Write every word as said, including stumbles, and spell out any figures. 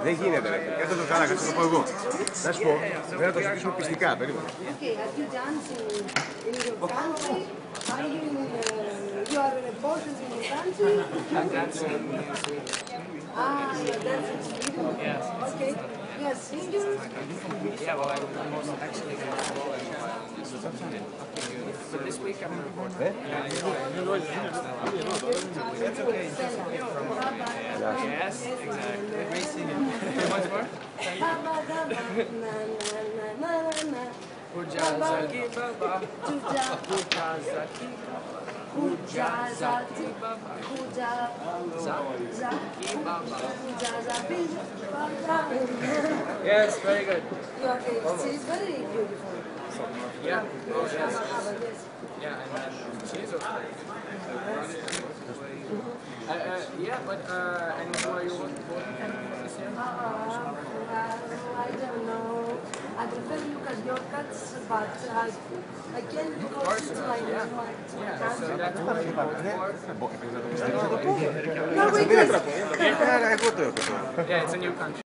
Δεν γίνεται, ρε. Κάτσε το καλά, κάτσε το πω εγώ. Να σου πω, πρέπει να το συζητήσουμε πιστικά, περίμενα. Okay, are you dancing in your country? Are you in, uh, you are reporters in your country? I'm dancing in Sweden. Ah, you're dancing in Sweden? Yes. Okay. You are singers? Yeah, well, I'm most actually going to go and but this week I'm recording. That's okay. Yes, exactly. Great singing. Once more? Ujazaki Baba. Ujazaki Ujazati Baba. Ujazati Baba. Ujazati Baba. Yes, very good. Okay, she's very beautiful. Yeah. Oh, yes. Yes. Yeah, and then she's okay. Uh, uh, yeah, but uh, and who are you voting this year? Uh, I don't know. I prefer Lucas Yorkats, but I, I can't because it's my, Yeah. my, Yeah, my so country. that's who you vote for. No, wait, wait. Εγώ το έκανα. Yeah, it's a new country.